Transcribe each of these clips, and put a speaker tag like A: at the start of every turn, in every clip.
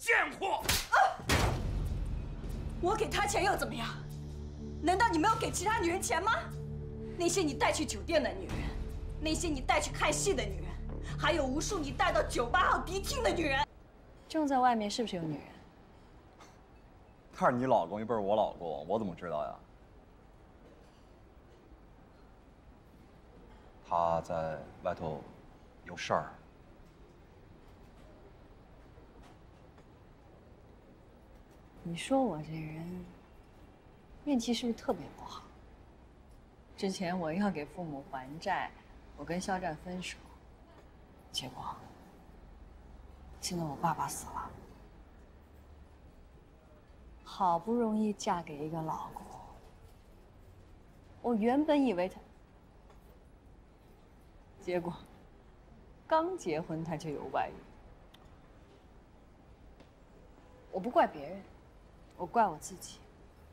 A: 贱货！
B: 我给他钱又怎么样？难道你没有给其他女人钱吗？那些你带去酒店的女人，那些你带去看戏的女人，还有无数你带到酒吧和迪厅的女人。
C: 正在外面是不是有女人？
D: 他是你老公，又不是我老公，我怎么知道呀？他在外头有事儿。
C: 你说我这人运气是不是特别不好？之前我要给父母还债，我跟肖战分手，结果现在我爸爸死了，好不容易嫁给一个老公，我原本以为他，结果刚结婚他就有外遇。我不怪别人，我怪我自己。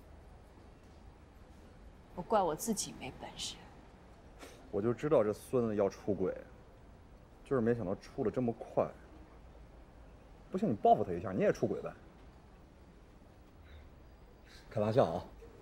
C: 我怪我自己没本事。
D: 我就知道这孙子要出轨，就是没想到出的这么快。不行，你报复他一下，你也出轨呗。开玩笑啊！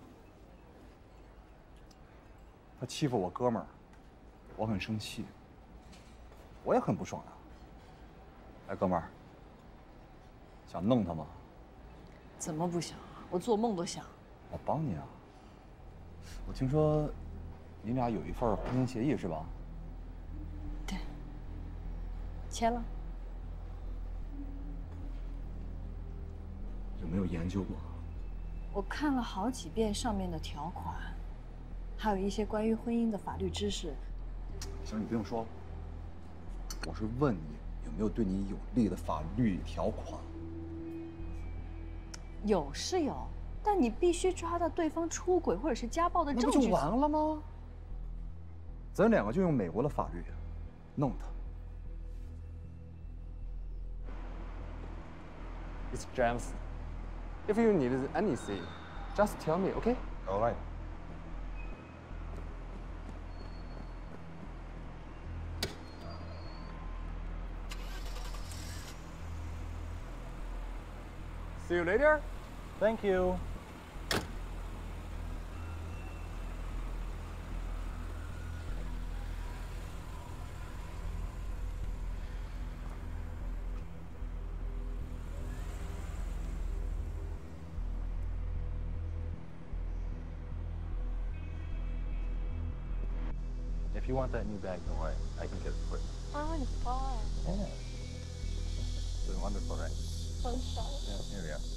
D: 他欺负我哥们儿，我很生气，我也很不爽啊。哎，哥们儿，想弄他吗？
C: 怎么不想啊？我做梦都想。
D: 我帮你啊！我听说你俩有一份婚姻协议是吧？
C: 对，签了。
D: 有没有研究过？
C: 我看了好几遍上面的条款，还有一些关于婚姻的法律知识。
D: 行，你不用说了。我是问你有没有对你有利的法律条款？
C: 有是有，但你必须抓到对方出轨或者是家暴的证据。
D: 那不就完了吗？咱两个就用美国的法律弄他。
E: It's James. If you need anything, just tell me, okay?
D: All right.
E: See you later.
F: Thank you. If you want that new bag, don't worry. I can get it for you.
C: Oh, it's fun.
F: Yeah. Doing wonderful, right?
C: So sorry.
F: Yeah, here we are.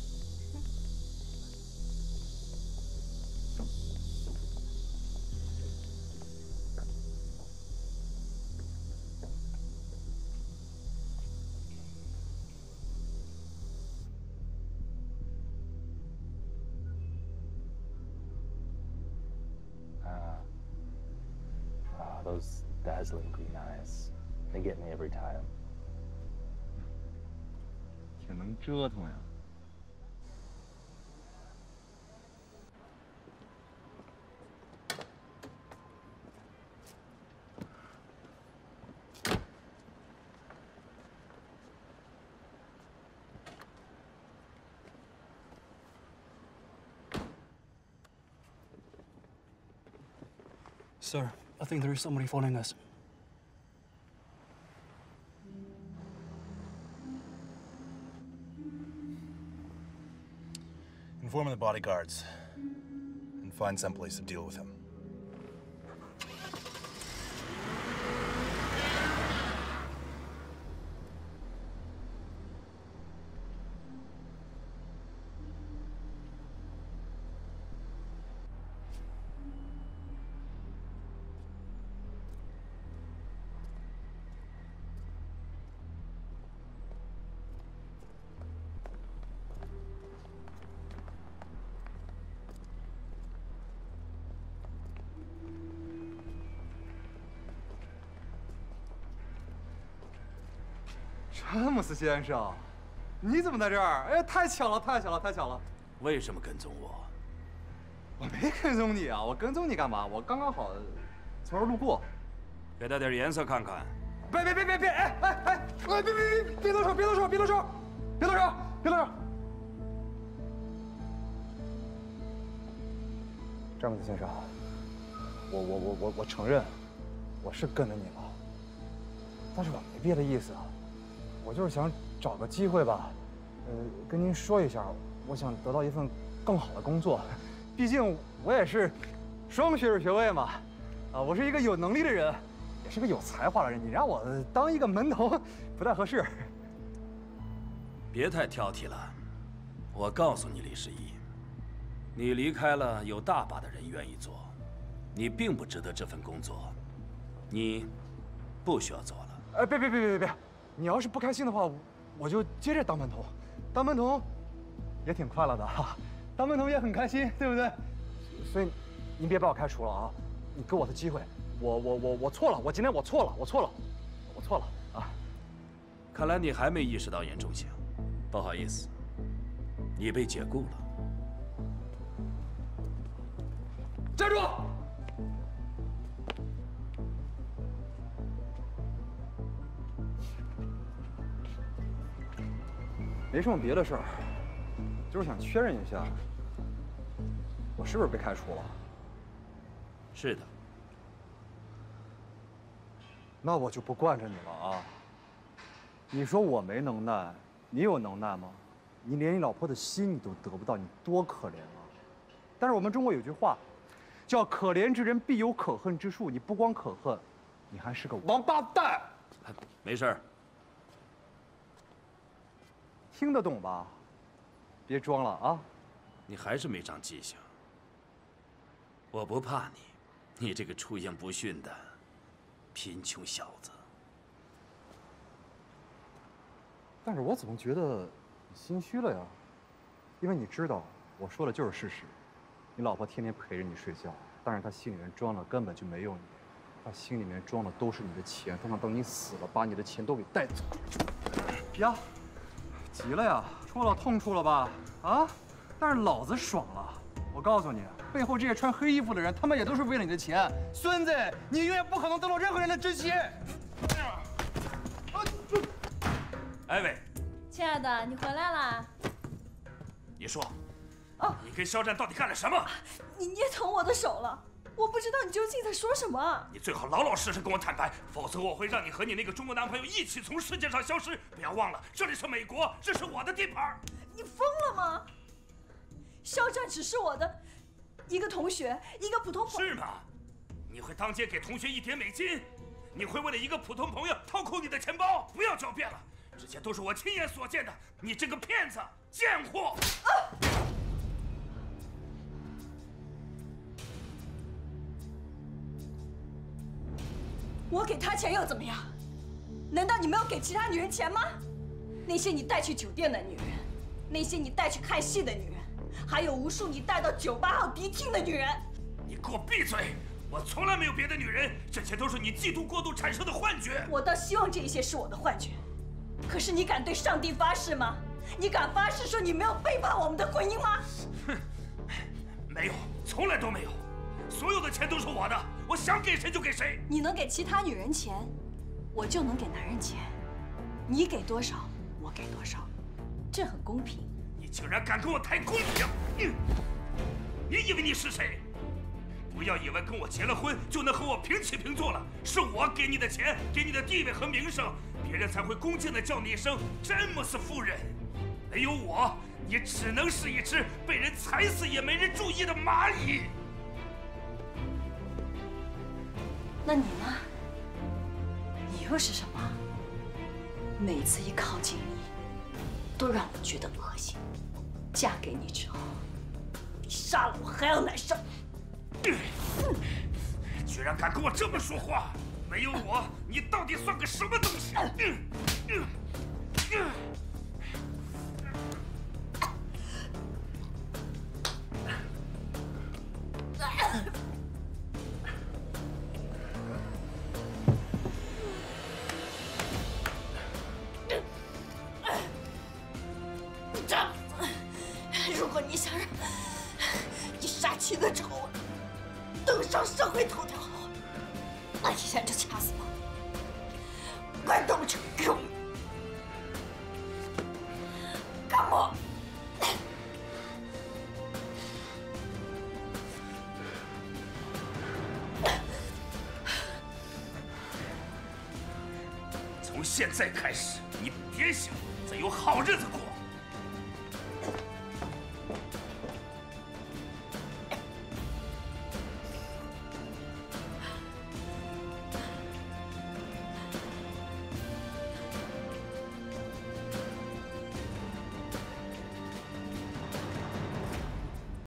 F: Those dazzling green eyes, they get me every time.
D: 挺能折腾呀。
A: Sir, I think there is somebody following us.
G: Inform the bodyguards and find someplace to deal with him.
D: 詹姆斯先生，你怎么在这儿？哎，太巧了，太巧了，太巧了！
A: 为什么跟踪我？
D: 我没跟踪你啊，我跟踪你干嘛？我刚刚好从这儿路过。
A: 给他点颜色看看。
D: 别！哎！别动手！别动手！别动手！别动手！ 别在这儿。詹姆斯先生，我承认，我是跟了你了，但是我没别的意思，我就是想找个机会吧，跟您说一下，我想得到一份更好的工作，毕竟我也是双学士学位嘛，我是一个有能力的人，也是个有才华的人，你让我当一个门童，不太合适。
A: 别太挑剔了，我告诉你，李世一，你离开了，有大把的人愿意做，你并不值得这份工作，你不需要走了。
D: 别！你要是不开心的话，我就接着当门童，当门童也挺快乐的哈，当门童也很开心，对不对？所以您别把我开除了啊！你给我的机会，我错了，我今天我错了啊！
A: 看来你还没意识到严重性，不好意思，你被解雇了。
D: 站住！没什么别的事儿，就是想确认一下，我是不是被开除了？
A: 是的。
D: 那我就不惯着你了啊！你说我没能耐，你有能耐吗？你连你老婆的心你都得不到，你多可怜啊！但是我们中国有句话，叫“可怜之人必有可恨之处”。你不光可恨，你还是个王八蛋！
A: 没事儿。
D: 听得懂吧？别装了啊！
A: 你还是没长记性。我不怕你，你这个出言不逊的贫穷小子。
D: 但是我总觉得你心虚了呀，因为你知道我说的就是事实。你老婆天天陪着你睡觉，但是她心里面装的根本就没有你，她心里面装的都是你的钱，她想等你死了把你的钱都给带走。呀，急了呀，戳到痛处了吧？啊！但是老子爽了。我告诉你，背后这些穿黑衣服的人，他们也都是为了你的钱。孙子，你永远不可能得到任何人的珍惜。
A: 艾薇，
B: 亲爱的，你回来啦！
A: 你说，你跟肖战到底干了什么？
B: 你捏疼我的手了，我不知道你究竟在说什么。
A: 你最好老老实实跟我坦白，否则我会让你和你那个中国男朋友一起从世界上消失。不要忘了，这里是美国，这是我的地盘。
B: 你疯了吗？肖战只是我的一个同学，一个普通朋友。
A: 是吗？你会当街给同学1点美金？你会为了一个普通朋友掏空你的钱包？不要狡辩了，这些都是我亲眼所见的。你这个骗子，贱货！
B: 我给他钱又怎么样？难道你没有给其他女人钱吗？那些你带去酒店的女人，那些你带去看戏的女人，还有无数你带到酒吧和迪厅的女人。
A: 你给我闭嘴！我从来没有别的女人，这些都是你嫉妒过度产生的幻觉。
B: 我倒希望这一切是我的幻觉，可是你敢对上帝发誓吗？你敢发誓说你没有背叛我们的婚姻吗？
A: 哼，没有，从来都没有。所有的钱都是我的，我想给谁就给谁。
B: 你能给其他女人钱，我就能给男人钱。你给多少，我给多少，这很公平。
A: 你竟然敢跟我谈公平！你以为你是谁？不要以为跟我结了婚就能和我平起平坐了。是我给你的钱，给你的地位和名声，别人才会恭敬地叫你一声詹姆斯夫人。没有我，你只能是一只被人踩死也没人注意的蚂蚁。
B: 那你呢？你又是什么？每次一靠近你，都让我觉得恶心。嫁给你之后，比杀了我还要难受。
A: 居然敢跟我这么说话！没有我，你到底算个什么东西？
B: 如果你想让你杀妻的丑闻登上社会头条，那你现在就掐死我！快动手！ 干我！
A: 从现在开始，你别想再有好日子过。